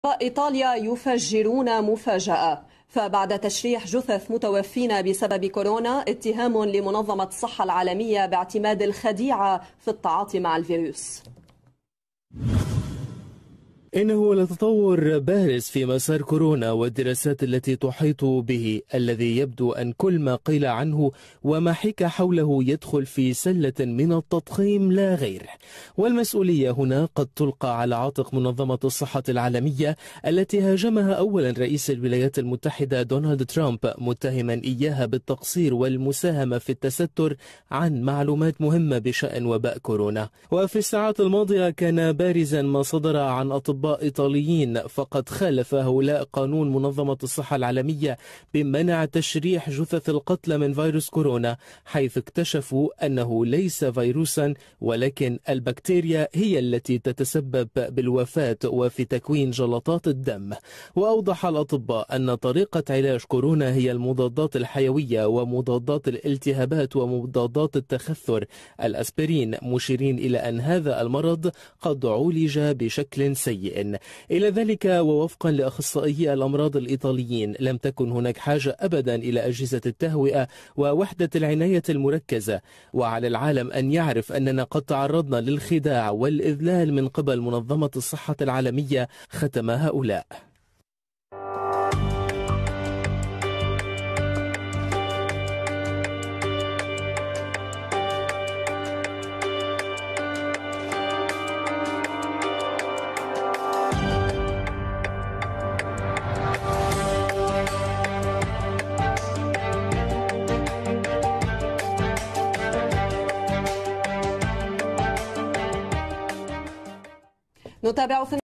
إيطاليا يفجرون مفاجأة، فبعد تشريح جثث متوفين بسبب كورونا اتهام لمنظمة الصحة العالمية باعتماد الخديعة في التعاطي مع الفيروس. إنه لتطور بارز في مسار كورونا والدراسات التي تحيط به، الذي يبدو أن كل ما قيل عنه وما حكى حوله يدخل في سلة من التضخيم لا غير. والمسؤولية هنا قد تلقى على عاتق منظمة الصحة العالمية التي هاجمها أولا رئيس الولايات المتحدة دونالد ترامب، متهما إياها بالتقصير والمساهمة في التستر عن معلومات مهمة بشأن وباء كورونا. وفي الساعات الماضية كان بارزا ما صدر عن أطباء إيطاليين، فقد خالف هؤلاء قانون منظمة الصحة العالمية بمنع تشريح جثث القتلى من فيروس كورونا، حيث اكتشفوا أنه ليس فيروسا ولكن البكتيريا هي التي تتسبب بالوفاة وفي تكوين جلطات الدم. وأوضح الأطباء أن طريقة علاج كورونا هي المضادات الحيوية ومضادات الالتهابات ومضادات التخثر الأسبرين، مشيرين إلى أن هذا المرض قد عولج بشكل سيء. إلى ذلك ووفقا لأخصائيي الأمراض الإيطاليين، لم تكن هناك حاجة أبدا إلى أجهزة التهوئة ووحدة العناية المركزة، وعلى العالم أن يعرف أننا قد تعرضنا للخداع والإذلال من قبل منظمة الصحة العالمية، ختم هؤلاء. نتابع في